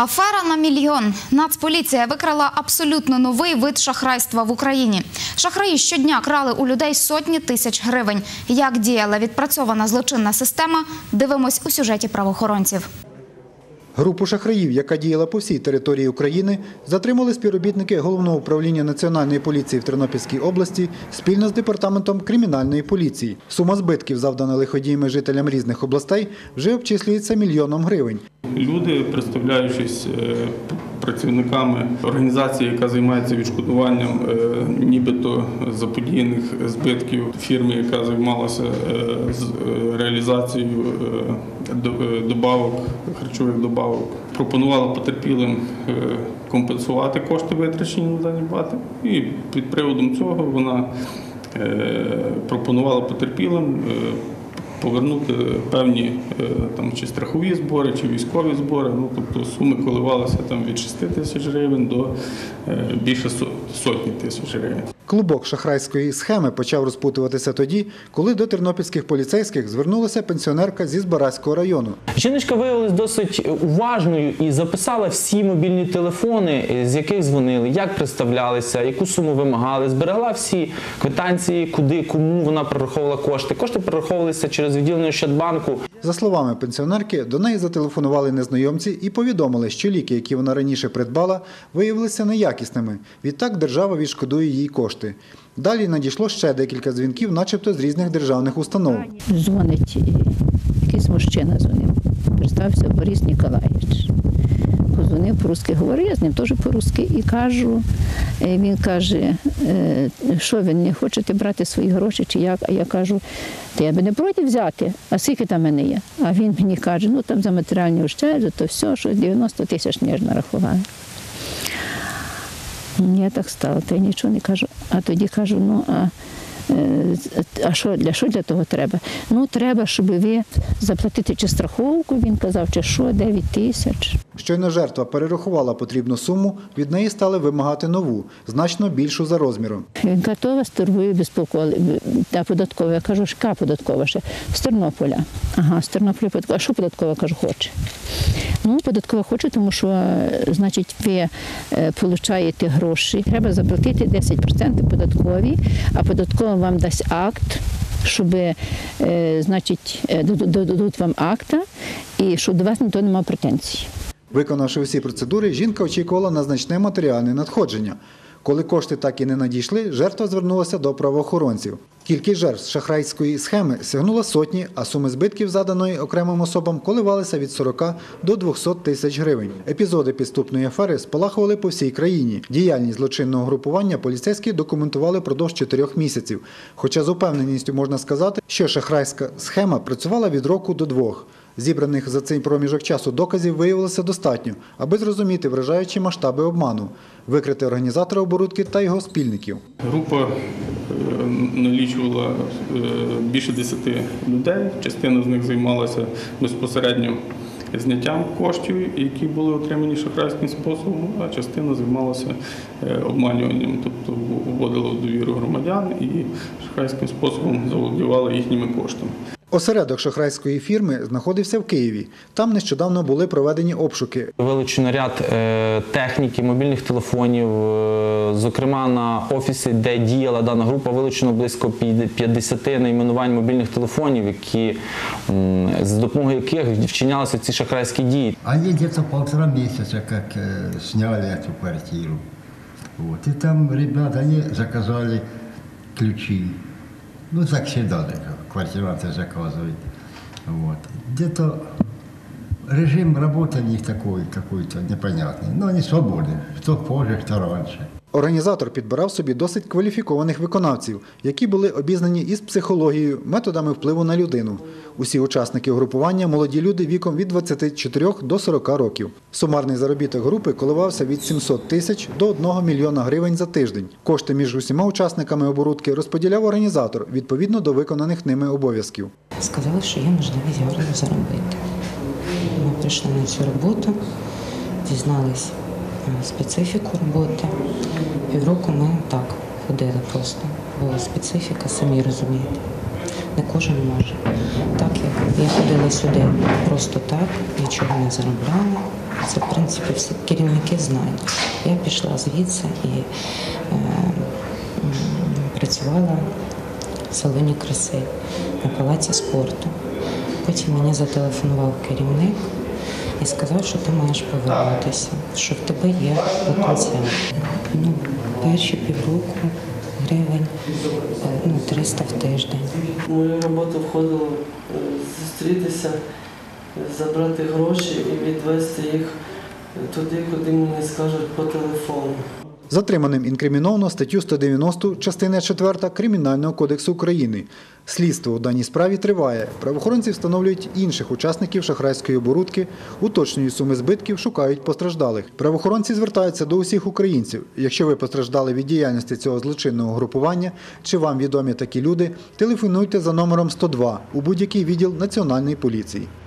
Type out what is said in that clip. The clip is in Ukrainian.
Афера на мільйон. Нацполіція викрала абсолютно новий вид шахрайства в Україні. Шахраї щодня крали у людей сотні тисяч гривень. Як діяла відпрацьована злочинна система, дивимось у сюжеті правоохоронців. Групу шахраїв, яка діяла по всій території України, затримали співробітники Головного управління Національної поліції в Тернопільській області спільно з Департаментом кримінальної поліції. Сума збитків, завдана лиходіями жителям різних областей, вже обчислюється мільйоном гривень. Люди, представляючись працівниками організації, яка займається відшкодуванням нібито заподіяних збитків фірми, яка займалася реалізацією добавок, харчових добавок, пропонувала потерпілим компенсувати кошти, витрачені на дані бати. І під приводом цього вона пропонувала потерпілим повернути певні чи страхові збори, чи військові збори. Тобто суми коливалися від 6 тисяч гривень до більше сотні тисяч гривень. Клубок шахрайської схеми почав розпутуватися тоді, коли до тернопільських поліцейських звернулася пенсіонерка зі Збаразького району. Жіночка виявилась досить уважною і записала всі мобільні телефони, з яких дзвонили, як представлялися, яку суму вимагали, зберегла всі квитанції, куди, кому вона перераховувала кошти. Кошти перераховувалися через відділення Ощадбанку. За словами пенсіонерки, до неї зателефонували незнайомці і повідомили, що ліки, які вона раніше придбала, виявилися неякісними. Відтак держава відшкодує їй кошти. Далі надійшло ще декілька дзвінків, начебто з різних державних установ. Дзвонить якийсь мужчина, представився Борис Ніколаєвич. Позвонив по-русски, говорю, я з ним теж по-русски і кажу, він каже, що ви не хочете брати свої гроші чи як? А я кажу, та я би не проти взяти, а скільки там мене є? А він мені каже, там за матеріальні ущерби, то все, що 90 тисяч мені ж нарахували. Я так стала, та я нічого не кажу. А тоді кажу, а що для того треба? Треба, щоб ви заплатити чи страховку, він казав, чи що, 9 тисяч. Щойно жертва перерахувала потрібну суму, від неї стали вимагати нову, значно більшу за розміром. Він каже, то вас торгує безпокоєві, та податкова. Я кажу, яка податкова ще? З Тернополя. Ага, з Тернополя податкова. А що податкова, кажу, хоче? Податкова хоче, тому що, значить, ви отримуєте гроші. Треба заплатити 10% податкові, а податкова вам дасть акт, щоб, значить, дадуть вам акта, і щоб до вас ніхто не мав претензій. Виконавши всі процедури, жінка очікувала на значне матеріальне надходження. Коли кошти так і не надійшли, жертва звернулася до правоохоронців. Кількість жертв шахрайської схеми сягнула сотні, а суми збитків, заданої окремим особам, коливалися від 40 до 200 тисяч гривень. Епізоди підступної афери спалахували по всій країні. Діяльність злочинного групування поліцейські документували впродовж 4 місяців. Хоча з упевненістю можна сказати, що шахрайська схема працювала від року до 2. Зібраних за цей проміжок часу доказів виявилося достатньо, аби зрозуміти вражаючі масштаби обману, викрити організатора оборудки та його спільників. Група налічувала більше 10 людей. Частина з них займалася безпосередньо зняттям коштів, які були отримані шахрайським способом, а частина займалася обманюванням, тобто вводила в довіру громадян і шахрайським способом заволодівала їхніми коштами. Осередок шахрайської фірми знаходився в Києві. Там нещодавно були проведені обшуки. Вилучено ряд техніки, мобільних телефонів. Зокрема, на офісі, де діяла дана група, вилучено близько 50 найменувань мобільних телефонів, з допомогою яких вчинялися ці шахрайські дії. Вони десь 1,5 місяця, як зняли цю квартиру. І там ребята заказали ключі. Так всегда квартиранты заказывают. Где-то режим работы у них такой какой-то непонятный. Но они свободны. Кто позже, кто раньше. Організатор підбирав собі досить кваліфікованих виконавців, які були обізнані із психологією, методами впливу на людину. Усі учасники угрупування – молоді люди віком від 24 до 40 років. Сумарний заробіток групи коливався від 700 тисяч до 1 мільйона гривень за тиждень. Кошти між усіма учасниками оборудки розподіляв організатор, відповідно до виконаних ними обов'язків. Сказали, що є можливість заробити. Ми прийшли на цю роботу, дізналися специфіку роботи. Півроку ми так ходили просто. Бо специфіка, самі розумієте, не кожен може. Так, як я ходила сюди просто так, нічого не заробляла, Це, в принципі, всі керівники знають. Я пішла звідси і працювала в салоні краси на палаці спорту. Потім мені зателефонував керівник і сказав, що ти маєш повернутися, що в тебе є потенціал. Перші півроку гривень 300 в тиждень. В мою роботу входило зустрітися, забрати гроші і відвести їх туди, куди мені скажуть по телефону. Затриманим інкриміновано статтю 190, частина 4 Кримінального кодексу України. Слідство у даній справі триває. Правоохоронці встановлюють інших учасників шахрайської оборудки, уточнюють суми збитків, шукають постраждалих. Правоохоронці звертаються до усіх українців. Якщо ви постраждали від діяльності цього злочинного групування, чи вам відомі такі люди, телефонуйте за номером 102 у будь-який відділ Національної поліції.